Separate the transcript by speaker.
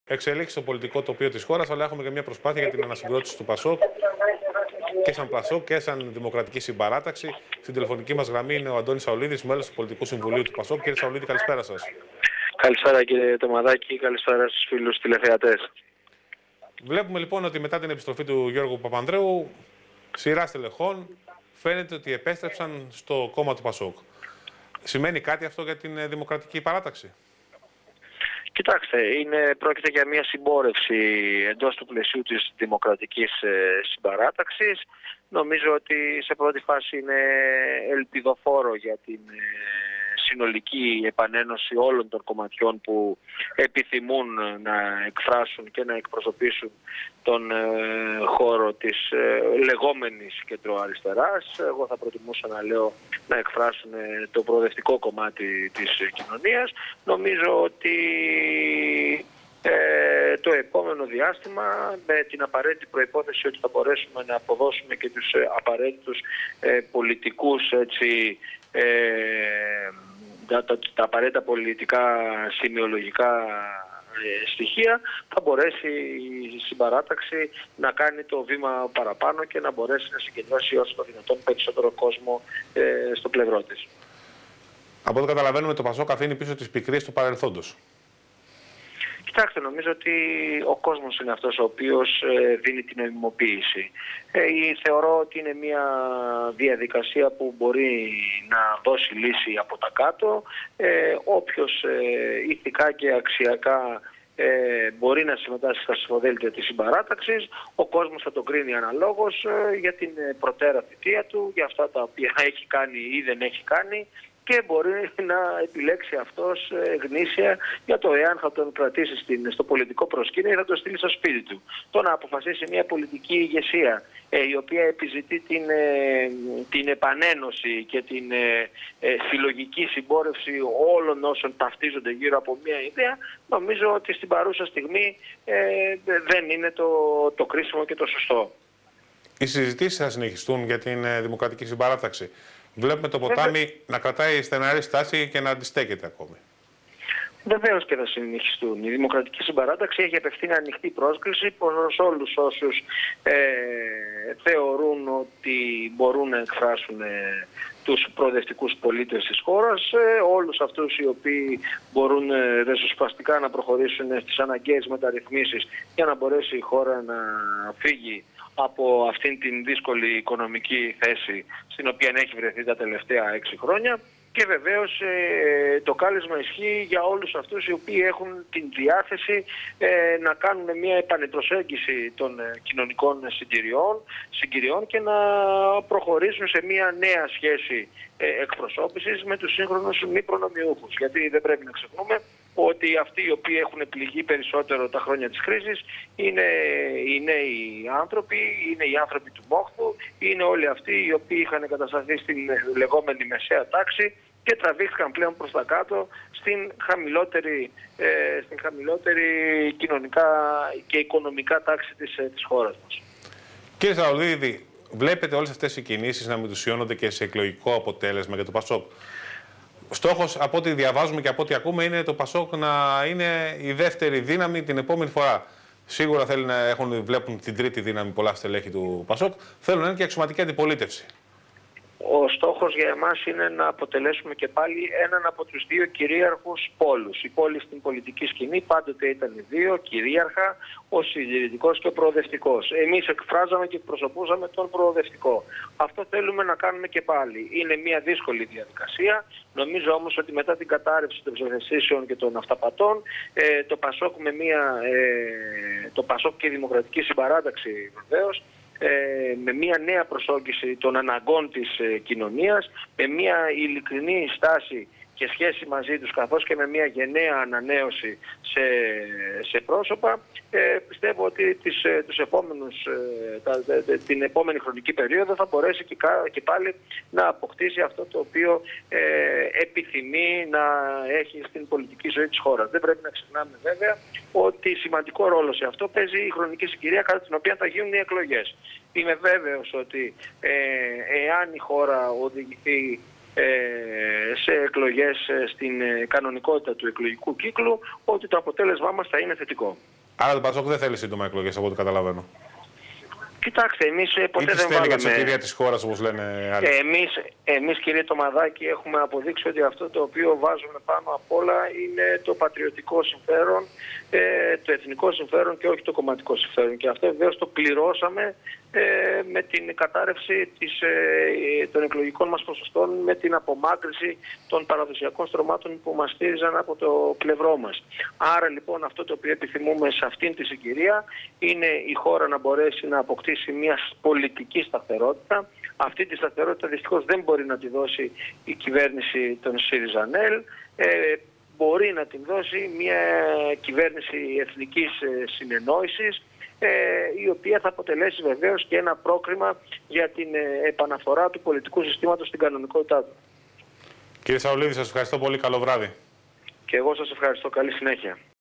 Speaker 1: εξελίξει στο πολιτικό τοπίο της χώρας, αλλά έχουμε και μια προσπάθεια για την ανασυγκρότηση του ΠΑΣΟΚ και σαν ΠΑΣΟΚ και σαν Δημοκρατική Συμπαράταξη. Στην τηλεφωνική μας γραμμή είναι ο Αντώνης Σαουλίδης, μέλος του Πολιτικού Συμβουλίου του ΠΑΣΟΚ. Κύριε Σαουλίδη, καλησπέρα σας.
Speaker 2: Καλησπέρα κύριε Τομαδάκη, καλησπέρα στους φίλους τηλεθεατές.
Speaker 1: Βλέπουμε λοιπόν ότι μετά την επιστροφή του Γιώργου Παπανδρέου, σειρά στελεχών φαίνεται ότι επέστρεψαν στο κόμμα του ΠΑΣΟΚ. Σημαίνει κάτι αυτό για την Δημοκρατική Παράταξη?
Speaker 2: Κοιτάξτε, πρόκειται για μια συμπόρευση εντός του πλαισίου της Δημοκρατικής Συμπαράταξης. Νομίζω ότι σε πρώτη φάση είναι ελπιδοφόρο για την συνολική επανένωση όλων των κομματιών που επιθυμούν να εκφράσουν και να εκπροσωπήσουν τον χώρο της λεγόμενης κεντροαριστεράς. Εγώ θα προτιμούσα να λέω να εκφράσουν το προοδευτικό κομμάτι της κοινωνίας. Νομίζω ότι το επόμενο διάστημα, με την απαραίτητη προϋπόθεση ότι θα μπορέσουμε να αποδώσουμε και τους απαραίτητους πολιτικούς τα απαραίτητα πολιτικά σημειολογικά στοιχεία, θα μπορέσει η συμπαράταξη να κάνει το βήμα παραπάνω και να μπορέσει να συγκεντρώσει όσο το δυνατόν περισσότερο κόσμο στο πλευρό της.
Speaker 1: Από ό,τι καταλαβαίνουμε, το ΠΑΣΟΚ αφήνει πίσω τις πικρίες του παρελθόντος.
Speaker 2: Κοιτάξτε, νομίζω ότι ο κόσμος είναι αυτός ο οποίος δίνει την νοημιμοποίηση. Θεωρώ ότι είναι μια διαδικασία που μπορεί να δώσει λύση από τα κάτω. Όποιος ηθικά και αξιακά μπορεί να συμμετάσχει στα ψηφοδέλτια της συμπαράταξης, ο κόσμος θα τον κρίνει αναλόγως για την προτέρα θητεία του, για αυτά τα οποία έχει κάνει ή δεν έχει κάνει, και μπορεί να επιλέξει αυτός γνήσια για το εάν θα τον κρατήσει στο πολιτικό προσκήνιο ή θα τον στείλει στο σπίτι του. Το να αποφασίσει μια πολιτική ηγεσία η οποία επιζητεί την επανένωση και την συλλογική συμπόρευση όλων όσων ταυτίζονται γύρω από μια ιδέα, νομίζω ότι στην παρούσα στιγμή δεν είναι το κρίσιμο και το σωστό.
Speaker 1: Οι συζητήσεις θα συνεχιστούν για την Δημοκρατική Συμπαράταξη. Βλέπουμε το ποτάμι να κρατάει στεναρή στάση και να αντιστέκεται ακόμη.
Speaker 2: Βεβαίως και θα συνεχιστούν. Η Δημοκρατική Συμπαράταξη έχει απευθύνει ανοιχτή πρόσκληση προς όλους όσους θεωρούν ότι μπορούν να εκφράσουν τους προοδευτικούς πολίτες της χώρας, όλους αυτούς οι οποίοι μπορούν ριζοσπαστικά να προχωρήσουν στις αναγκαίες μεταρρυθμίσεις για να μπορέσει η χώρα να φύγει από αυτήν την δύσκολη οικονομική θέση στην οποία έχει βρεθεί τα τελευταία 6 χρόνια. Και βεβαίως το κάλεσμα ισχύει για όλους αυτούς οι οποίοι έχουν την διάθεση να κάνουν μια επανεπροσέγγιση των κοινωνικών συγκυριών και να προχωρήσουν σε μια νέα σχέση εκπροσώπησης με τους σύγχρονους μη προνομιούχους. Γιατί δεν πρέπει να ξεχνούμε ότι αυτοί οι οποίοι έχουν πληγεί περισσότερο τα χρόνια της κρίσης είναι οι νέοι άνθρωποι, είναι οι άνθρωποι του μόχθου, είναι όλοι αυτοί οι οποίοι είχαν εγκατασταθεί στην λεγόμενη μεσαία τάξη και τραβήχθηκαν πλέον προς τα κάτω στην χαμηλότερη κοινωνικά και οικονομικά τάξη της χώρας μας.
Speaker 1: Κύριε Σαουλίδη, βλέπετε όλες αυτές οι κινήσεις να μετουσιώνονται και σε εκλογικό αποτέλεσμα για το ΠΑΣΟΚ? Στόχος, από ό,τι διαβάζουμε και από ό,τι ακούμε, είναι το ΠΑΣΟΚ να είναι η δεύτερη δύναμη την επόμενη φορά. Σίγουρα βλέπουν την τρίτη δύναμη πολλά στελέχη του ΠΑΣΟΚ. Θέλουν να είναι και αξιωματική αντιπολίτευση.
Speaker 2: Ο στόχος για εμάς είναι να αποτελέσουμε και πάλι έναν από τους δύο κυρίαρχους πόλους. Η πόλη στην πολιτική σκηνή πάντοτε ήταν οι δύο κυρίαρχα, ο συντηρητικός και ο προοδευτικός. Εμείς εκφράζαμε και εκπροσωπούσαμε τον προοδευτικό. Αυτό θέλουμε να κάνουμε και πάλι. Είναι μια δύσκολη διαδικασία. Νομίζω όμως ότι μετά την κατάρρευση των ψευδαισθήσεων και των αυταπατών, το ΠΑΣΟΚ και η Δημοκρατική Συμπαράταξη βεβαίως, με μια νέα προσόγγιση των αναγκών της κοινωνίας, με μια ειλικρινή στάση και σχέση μαζί τους, καθώς και με μια γενναία ανανέωση σε πρόσωπα, πιστεύω ότι την επόμενη χρονική περίοδο θα μπορέσει και πάλι να αποκτήσει αυτό το οποίο επιθυμεί να έχει στην πολιτική ζωή της χώρας. Δεν πρέπει να ξεχνάμε βέβαια ότι σημαντικό ρόλο σε αυτό παίζει η χρονική συγκυρία κατά την οποία θα γίνουν οι εκλογές. Είμαι βέβαιος ότι εάν η χώρα οδηγηθεί σε εκλογές στην κανονικότητα του εκλογικού κύκλου, ότι το αποτέλεσμά μας θα είναι θετικό. Άρα
Speaker 1: το Πασόκ δεν θέλει σύντομα εκλογές, από ό,τι καταλαβαίνω.
Speaker 2: Κοιτάξτε, εμείς ποτέ δεν
Speaker 1: βάλαμε. Για την ευκαιρία της χώρας, όπως λένε άλλοι.
Speaker 2: Εμείς, κύριε Τομαδάκη, έχουμε αποδείξει ότι αυτό το οποίο βάζουμε πάνω απ' όλα είναι το πατριωτικό συμφέρον, το εθνικό συμφέρον και όχι το κομματικό συμφέρον. Και αυτό βεβαίως το πληρώσαμε με την κατάρρευση των εκλογικών μας ποσοστών, με την απομάκρυνση των παραδοσιακών στρωμάτων που μας στήριζαν από το πλευρό μας. Άρα λοιπόν αυτό το οποίο επιθυμούμε σε αυτήν τη συγκυρία είναι η χώρα να μπορέσει να αποκτήσει μια πολιτική σταθερότητα. Αυτή τη σταθερότητα δυστυχώς δεν μπορεί να τη δώσει η κυβέρνηση των ΣΥΡΙΖΑ-ΝΕΛ. Μπορεί να την δώσει μια κυβέρνηση εθνικής συνεννόησης, η οποία θα αποτελέσει βεβαίως και ένα πρόκριμα για την επαναφορά του πολιτικού συστήματος στην κανονικότητά του.
Speaker 1: Κύριε Σαουλίδη, σας ευχαριστώ πολύ. Καλό βράδυ.
Speaker 2: Και εγώ σας ευχαριστώ. Καλή συνέχεια.